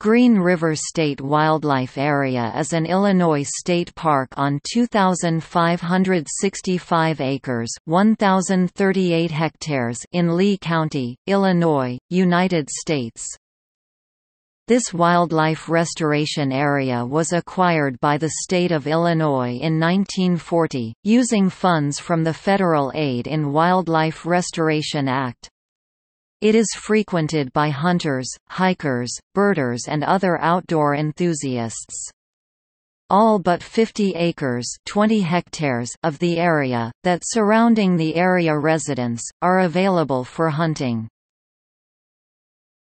Green River State Wildlife Area is an Illinois state park on 2,565 acres (1,038 hectares) in Lee County, Illinois, United States. This wildlife restoration area was acquired by the state of Illinois in 1940, using funds from the Federal Aid in Wildlife Restoration Act. It is frequented by hunters, hikers, birders and other outdoor enthusiasts. All but 50 acres (20 hectares) of the area, that surrounding the area residents, are available for hunting.